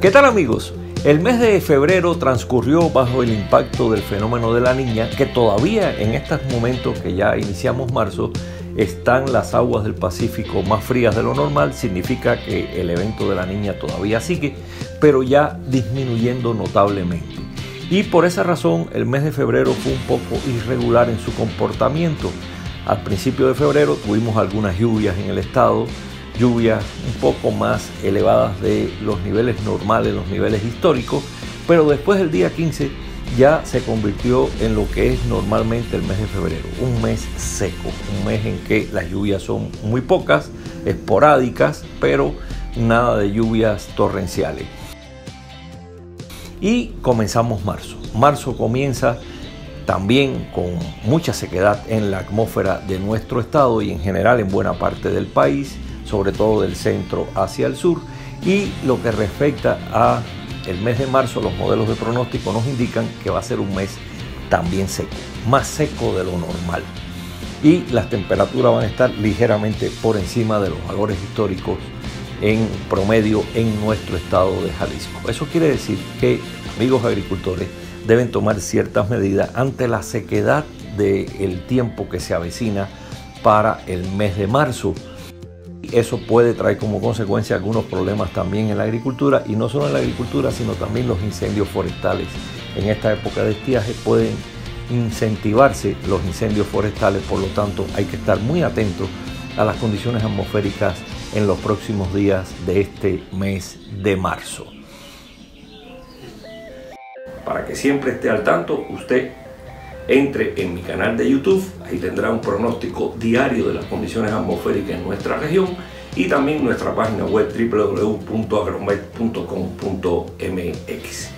¿Qué tal, amigos? El mes de febrero transcurrió bajo el impacto del fenómeno de la Niña, que todavía en estos momentos que ya iniciamos marzo, están las aguas del Pacífico más frías de lo normal. Significa que el evento de la Niña todavía sigue, pero ya disminuyendo notablemente. Y por esa razón el mes de febrero fue un poco irregular en su comportamiento. Al principio de febrero tuvimos algunas lluvias en el estado, lluvias un poco más elevadas de los niveles normales, los niveles históricos, pero después del día 15 ya se convirtió en lo que es normalmente el mes de febrero, un mes seco, un mes en que las lluvias son muy pocas, esporádicas, pero nada de lluvias torrenciales. Y comenzamos marzo. Marzo comienza también con mucha sequedad en la atmósfera de nuestro estado y en general en buena parte del país, sobre todo del centro hacia el sur. Y lo que respecta a el mes de marzo, los modelos de pronóstico nos indican que va a ser un mes también seco, más seco de lo normal. Y las temperaturas van a estar ligeramente por encima de los valores históricos en promedio en nuestro estado de Jalisco. Eso quiere decir que, amigos agricultores, deben tomar ciertas medidas ante la sequedad del tiempo que se avecina para el mes de marzo. Eso puede traer como consecuencia algunos problemas también en la agricultura, y no solo en la agricultura, sino también los incendios forestales. En esta época de estiaje pueden incentivarse los incendios forestales, por lo tanto hay que estar muy atentos a las condiciones atmosféricas en los próximos días de este mes de marzo. Para que siempre esté al tanto, usted entre en mi canal de YouTube, ahí tendrá un pronóstico diario de las condiciones atmosféricas en nuestra región, y también nuestra página web www.agromet.com.mx.